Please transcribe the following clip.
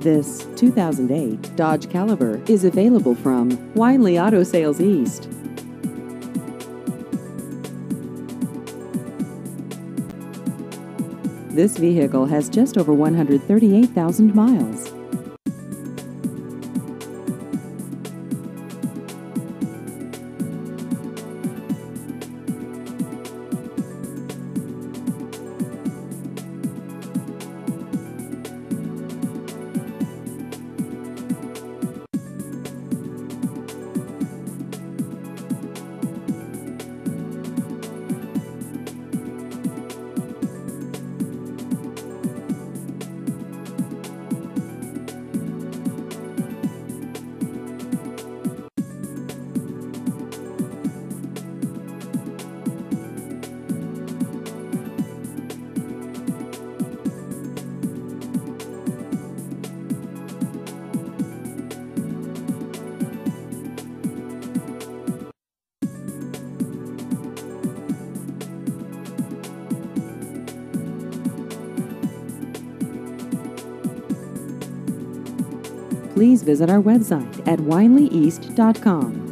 This 2008 Dodge Caliber is available from Winely Auto Sales East. This vehicle has just over 138,000 miles. Please visit our website at winelyeast.com.